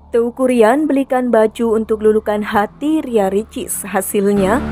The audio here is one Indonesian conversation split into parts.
Teuku Ryan belikan baju untuk lulukan hati Ria Ricis. Hasilnya,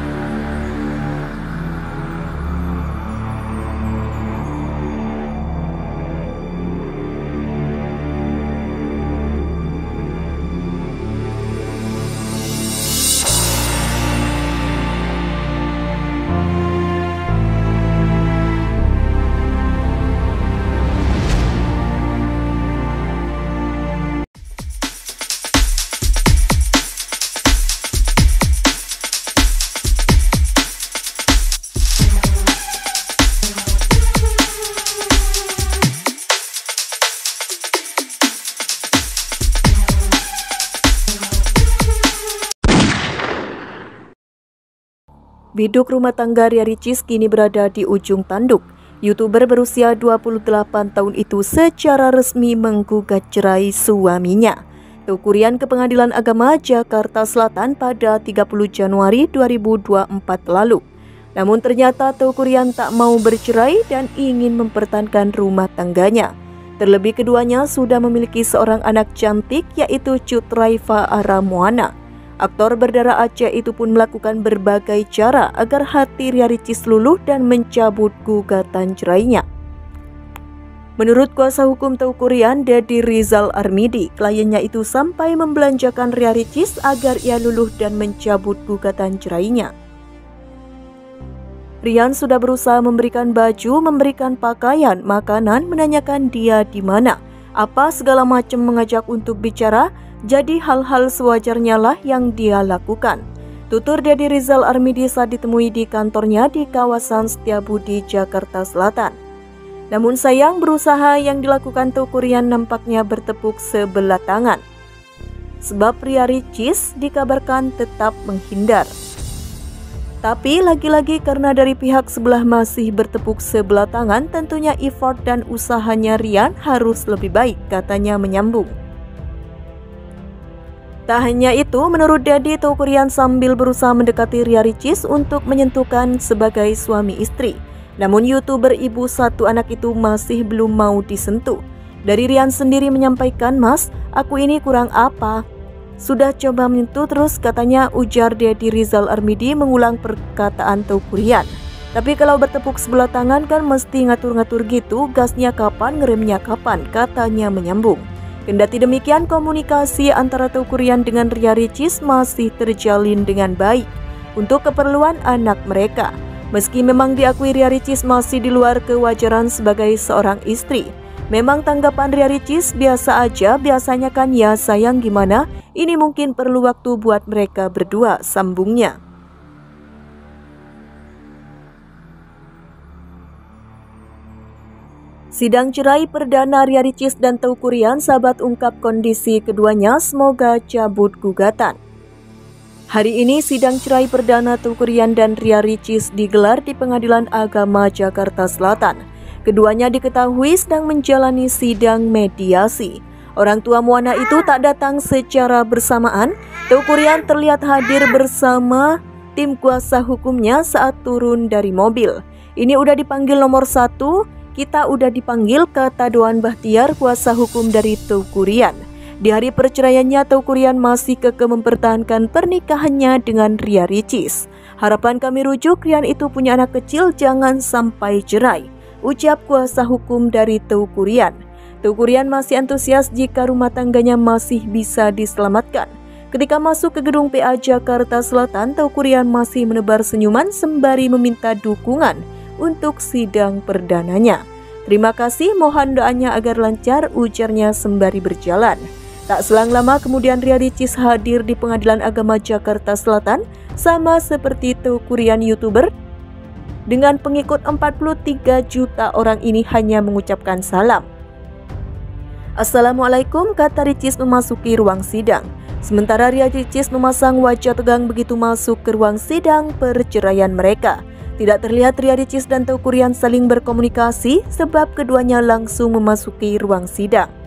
biduk rumah tangga Ria Ricis kini berada di ujung tanduk. YouTuber berusia 28 tahun itu secara resmi menggugat cerai suaminya. Teuku Ryan ke Pengadilan Agama Jakarta Selatan pada 30 Januari 2024 lalu. Namun ternyata Teuku Ryan tak mau bercerai dan ingin mempertahankan rumah tangganya. Terlebih keduanya sudah memiliki seorang anak cantik, yaitu Cut Raifa Aramoana. Aktor berdarah Aceh itu pun melakukan berbagai cara agar hati Ria Ricis luluh dan mencabut gugatan cerainya. Menurut kuasa hukum Teuku Ryan, Deddy Rizal Armidi, kliennya itu sampai membelanjakan Ria Ricis agar ia luluh dan mencabut gugatan cerainya. Ryan sudah berusaha memberikan baju, memberikan pakaian, makanan, menanyakan dia di mana, apa segala macam, mengajak untuk bicara. Jadi hal-hal sewajarnya lah yang dia lakukan, tutur Deddy Rizal Armidi saat ditemui di kantornya di kawasan Setiabudi, Jakarta Selatan. Namun sayang, berusaha yang dilakukan Teuku Ryan nampaknya bertepuk sebelah tangan. Sebab Ria Ricis dikabarkan tetap menghindar. Tapi lagi-lagi karena dari pihak sebelah masih bertepuk sebelah tangan, tentunya effort dan usahanya Ryan harus lebih baik, katanya menyambung. Tak hanya itu, menurut Deddy, Teuku Ryan sambil berusaha mendekati Ria Ricis untuk menyentuhkan sebagai suami istri. Namun YouTuber ibu satu anak itu masih belum mau disentuh. Dari Ryan sendiri menyampaikan, "Mas, aku ini kurang apa? Sudah coba menyentuh terus," katanya, ujar Deddy Rizal Armidi mengulang perkataan Teuku Ryan. "Tapi kalau bertepuk sebelah tangan kan mesti ngatur-ngatur gitu, gasnya kapan, ngeremnya kapan," katanya menyambung. Kendati demikian, komunikasi antara Teuku Ryan dengan Ria Ricis masih terjalin dengan baik untuk keperluan anak mereka. Meski memang diakui Ria Ricis masih di luar kewajaran sebagai seorang istri, memang tanggapan Ria Ricis biasa aja, biasanya kan ya sayang gimana, ini mungkin perlu waktu buat mereka berdua, sambungnya. Sidang cerai perdana Ria Ricis dan Teuku Ryan, sahabat ungkap kondisi keduanya, semoga cabut gugatan. Hari ini sidang cerai perdana Teuku Ryan dan Ria Ricis digelar di Pengadilan Agama Jakarta Selatan. Keduanya diketahui sedang menjalani sidang mediasi. Orang tua Moana itu tak datang secara bersamaan. Teuku Ryan terlihat hadir bersama tim kuasa hukumnya saat turun dari mobil. "Ini udah dipanggil nomor 1. Kita udah dipanggil," kata Doan Bahtiar, kuasa hukum dari Teuku Ryan. Di hari perceraiannya, Teuku Ryan masih kekeh mempertahankan pernikahannya dengan Ria Ricis. "Harapan kami rujuk, Ryan itu punya anak kecil, jangan sampai cerai," ucap kuasa hukum dari Teuku Ryan. Teuku Ryan masih antusias jika rumah tangganya masih bisa diselamatkan. Ketika masuk ke gedung PA Jakarta Selatan, Teuku Ryan masih menebar senyuman sembari meminta dukungan untuk sidang perdananya. "Terima kasih, mohon doanya agar lancar," ujarnya sembari berjalan. Tak selang lama kemudian Ria Ricis hadir di Pengadilan Agama Jakarta Selatan sama seperti Teuku Ryan YouTuber. Dengan pengikut 43 juta orang ini hanya mengucapkan salam. "Assalamualaikum," kata Ricis memasuki ruang sidang. Sementara Ria Ricis memasang wajah tegang begitu masuk ke ruang sidang perceraian mereka. Tidak terlihat Ria Ricis dan Teuku Ryan saling berkomunikasi sebab keduanya langsung memasuki ruang sidang.